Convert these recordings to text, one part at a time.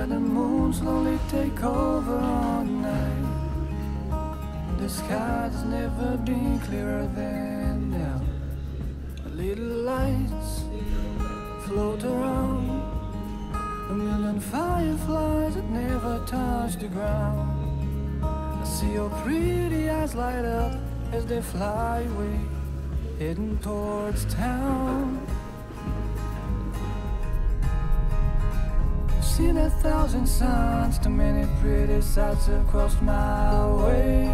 let the moon slowly take over all night. The sky has never been clearer than now. Little lights float around, a million fireflies that never touch the ground. I see your pretty eyes light up as they fly away, heading towards town. I've seen 1,000 suns, too many pretty sights have crossed my way.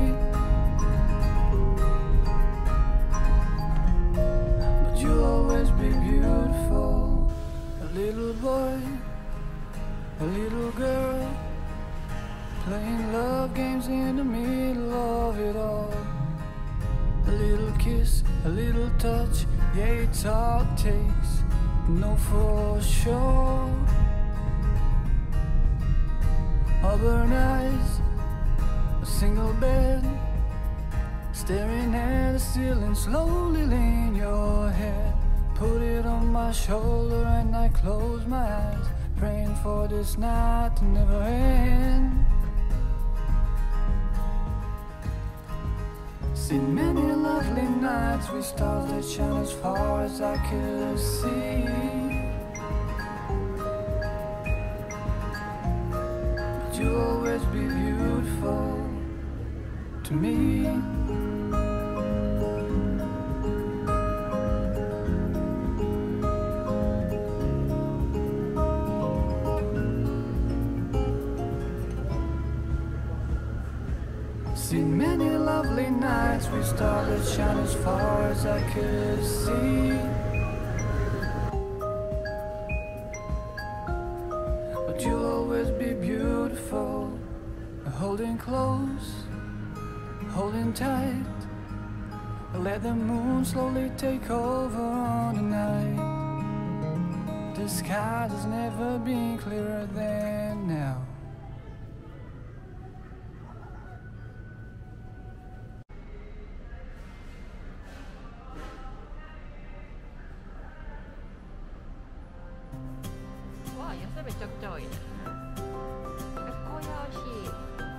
But you'll always be beautiful, a little boy, a little girl, playing love games in the middle of it all. A little kiss, a little touch, yeah, it's all it takes, know for sure. Auburn eyes, a single bed, staring at the ceiling, slowly lean your head. Put it on my shoulder and I close my eyes, praying for this night to never end. Seen many lovely nights with stars that shine as far as I could see. But you'll always be beautiful to me. Seen many lovely nights with stars that shine as far as I could see. But you'll always be beautiful, holding close, holding tight. Let the moon slowly take over on the night. The sky has never been clearer than now. 와, 예습이 적적이네. 에코야시.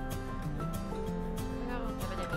그냥 예배되니.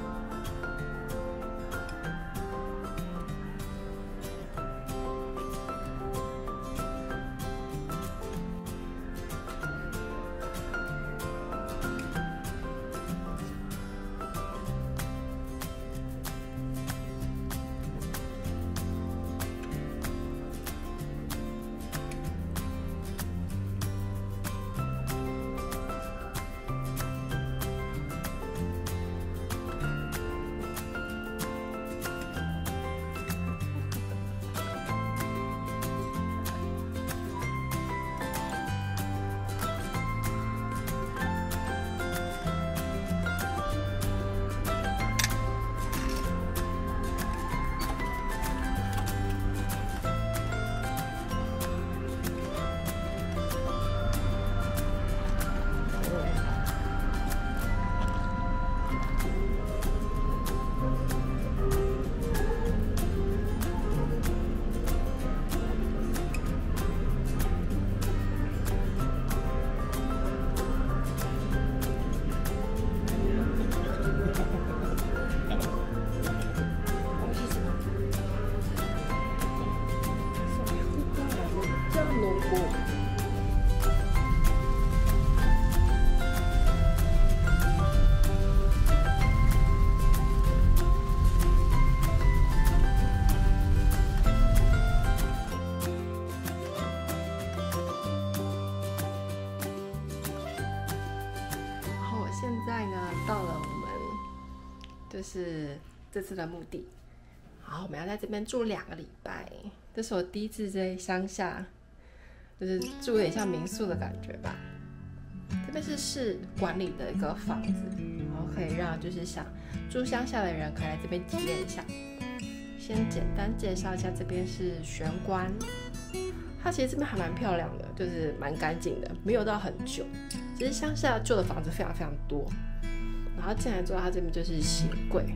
现在呢，到了我们就是这次的目的，好，我们要在这边住2个礼拜。这是我第一次在乡下，就是住有点像民宿的感觉吧。这边是市管理的一个房子，然后可以让就是想住乡下的人可以来这边体验一下。先简单介绍一下，这边是玄关，它其实这边还蛮漂亮的，就是蛮干净的，没有到很旧。其实乡下旧的房子非常非常多。然后进来之后，它这边就是鞋柜，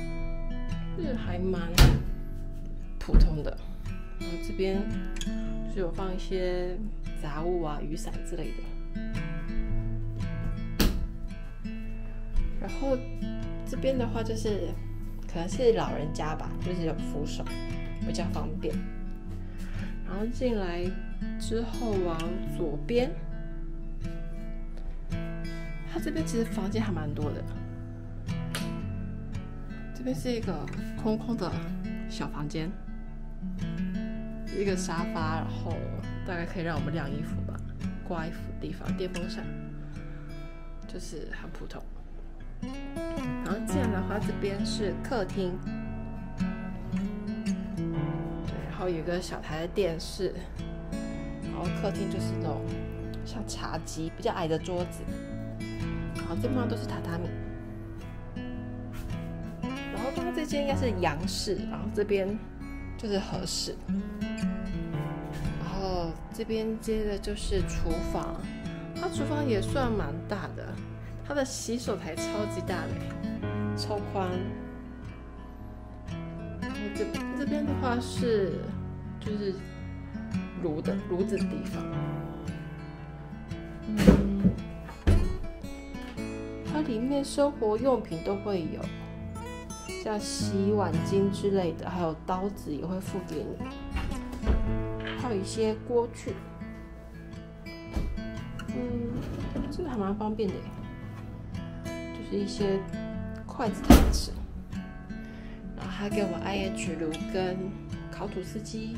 是还蛮普通的。然后这边就就是有放一些杂物啊、雨伞之类的。然后这边的话就是可能是老人家吧，就是有扶手比较方便。然后进来之后往左边，它这边其实房间还蛮多的。这边是一个空空的小房间，一个沙发，然后大概可以让我们晾衣服吧，挂衣服的地方，电风扇，就是很普通。然后这样的话，这边是客厅，对，然后有一个小台的电视，然后客厅就是那种像茶几比较矮的桌子，然后这边都是榻榻米。然后刚刚这间应该是洋室，然后这边就是和室，然后这边接的就是厨房，它厨房也算蛮大的，它的洗手台超级大的，超宽。然后这边的话是就是炉子的地方，它里面生活用品都会有。像洗碗巾之类的，还有刀子也会附给你，还有一些锅具，这个还蛮方便的，就是一些筷子、汤匙，然后还给我 IH 炉跟烤吐司机，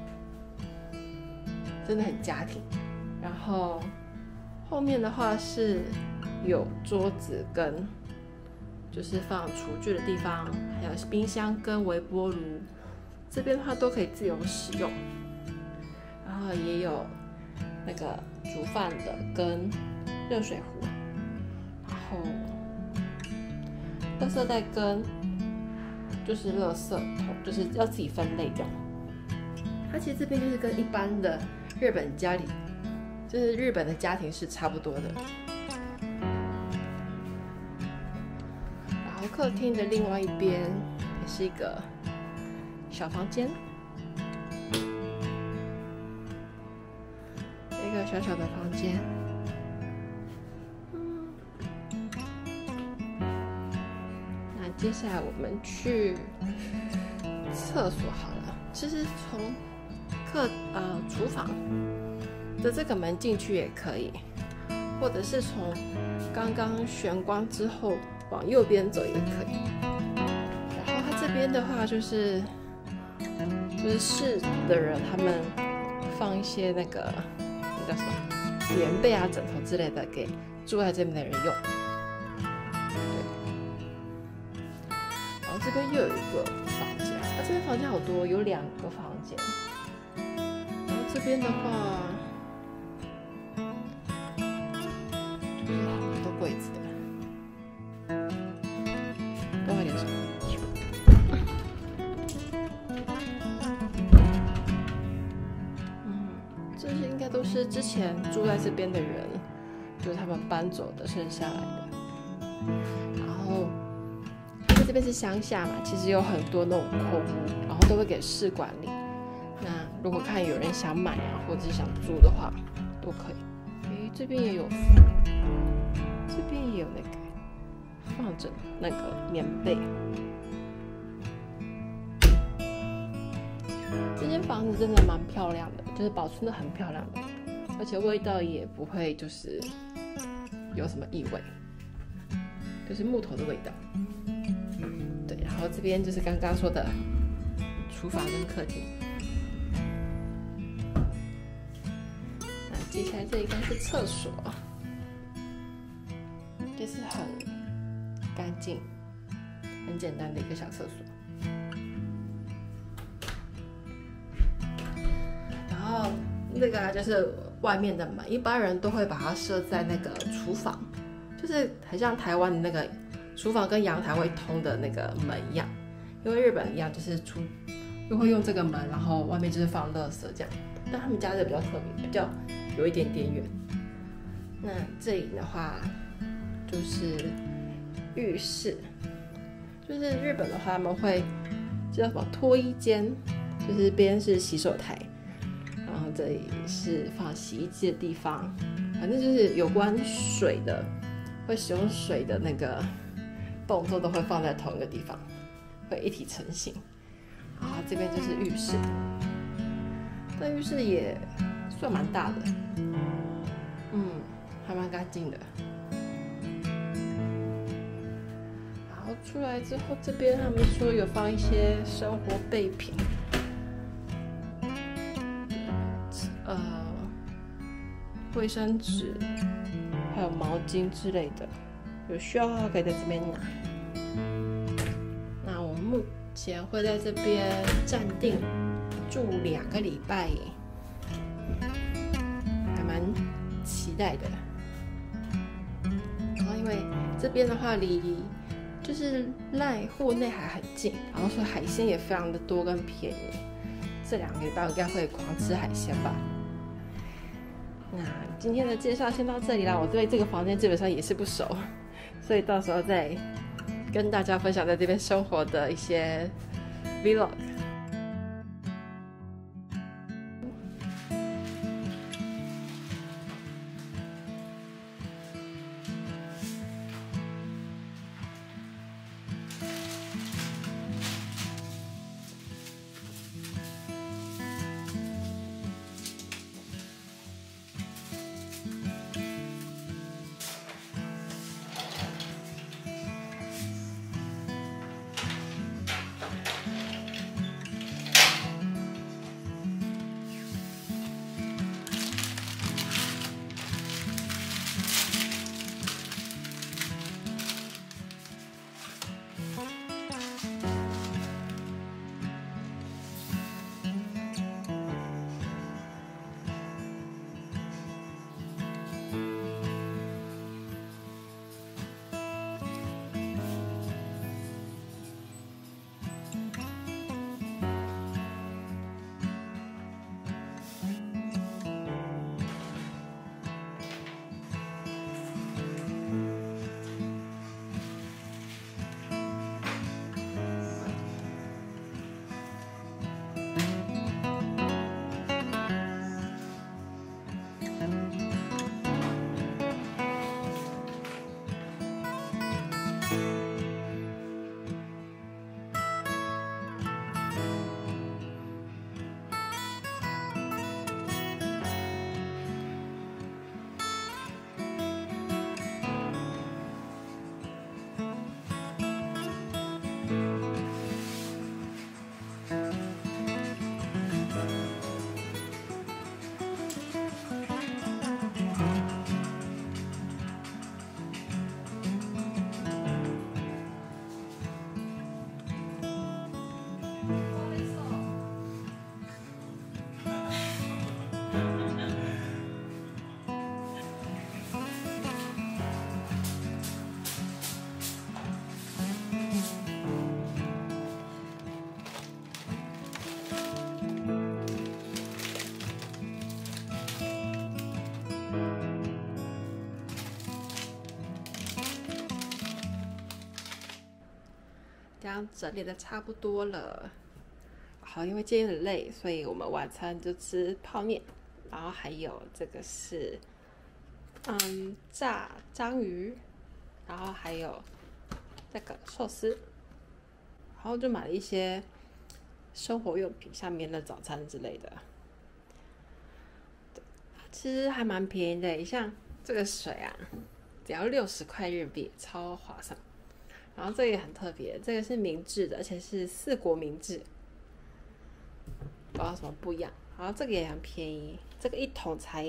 真的很家庭。然后后面的话是有桌子跟。就是放厨具的地方，还有冰箱跟微波炉，这边的话都可以自由使用。然后也有那个煮饭的跟热水壶，然后垃圾袋跟就是垃圾桶，就是要自己分类这样。它其实这边就是跟一般的日本家里，就是日本的家庭是差不多的。客厅的另外一边也是一个小房间，一个小小的房间。那接下来我们去厕所好了。其实从厨房的这个门进去也可以，或者是从刚刚玄关之后。往右边走也可以。然后它这边的话就是室的人他们放一些那个叫什么棉被啊、枕头之类的给住在这边的人用。对。然后这边又有一个房间，这边房间好多，有2个房间。然后这边的话就是很多柜子。都是之前住在这边的人，就是他们搬走的剩下来的。然后因为这边是乡下嘛，其实有很多那种空屋，然后都会给市管理。那如果看有人想买啊，或者是想租的话，都可以。这边也有放，这边也有那个放着那个棉被。这间房子真的蛮漂亮的，就是保存的很漂亮的，而且味道也不会就是有什么异味，就是木头的味道。对，然后这边就是刚刚说的厨房跟客厅。那接下来这应该是厕所，就是很干净、很简单的一个小厕所。然后那个就是外面的门，一般人都会把它设在那个厨房，就是很像台湾的那个厨房跟阳台会通的那个门一样。因为日本一样，就是又会用这个门，然后外面就是放垃圾这样。但他们家的比较特别，比较有一点点远。那这里的话就是浴室，就是日本的话他们会叫什么脱衣间，就是边是洗手台。然后后这里是放洗衣机的地方，反正就是有关水的，会使用水的那个动作都会放在同一个地方，会一体成型。然后这边就是浴室，这浴室也算蛮大的，还蛮干净的。然后出来之后，这边他们说有放一些生活备品，卫生纸，还有毛巾之类的，有需要的话可以在这边拿。那我们目前会在这边暂定住2个礼拜耶，还蛮期待的。然后因为这边的话离就是濑户内海很近，然后所以海鲜也非常的多跟便宜。这2个礼拜我应该会狂吃海鲜吧。那今天的介绍先到这里啦，我对这个房间基本上也是不熟，所以到时候再跟大家分享在这边生活的一些 vlog。这样整理的差不多了。好，因为今天很累，所以我们晚餐就吃泡面，然后还有这个是炸章鱼，然后还有这个寿司，然后就买了一些生活用品，像棉的早餐之类的。其实还蛮便宜的，像这个水啊，只要60块日币，超划算。然后这个也很特别，这个是明治的，而且是4国明治，不知道什么不一样。然后这个也很便宜，这个1桶才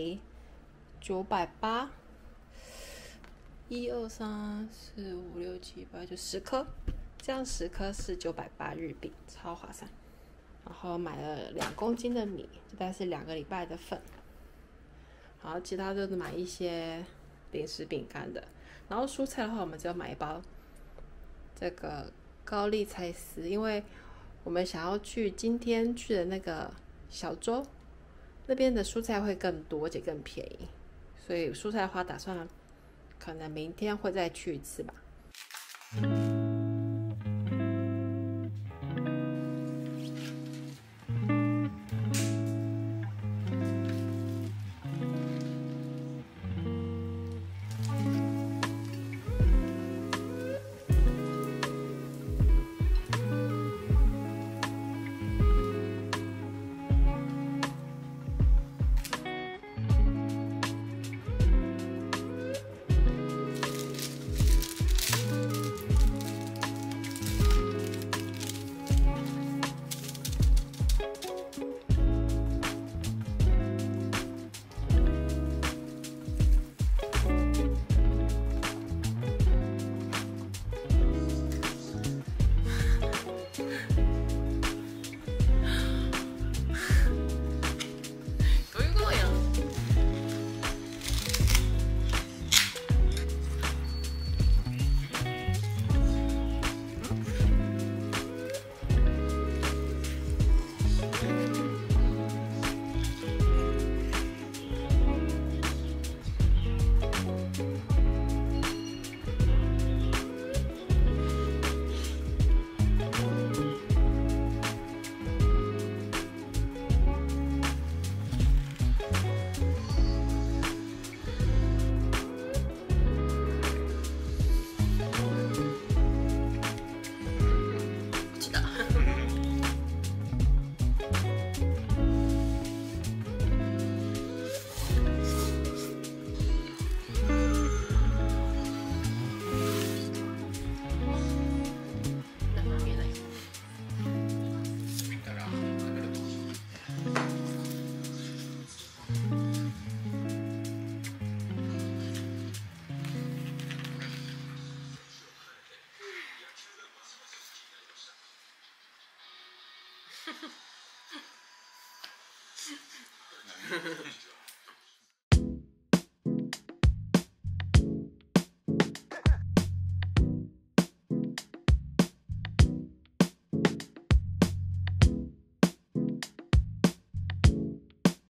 980，1、2、3、4、5、6、7、8，就10颗，这样10颗是980日币，超划算。然后买了2公斤的米，大概是2个礼拜的份。然后其他就是买一些零食饼干的。然后蔬菜的话，我们只有买一包这个高丽菜丝，因为我们想要去今天去的那个小洲那边的蔬菜会更多，而且更便宜，所以蔬菜的话打算可能明天会再去一次吧。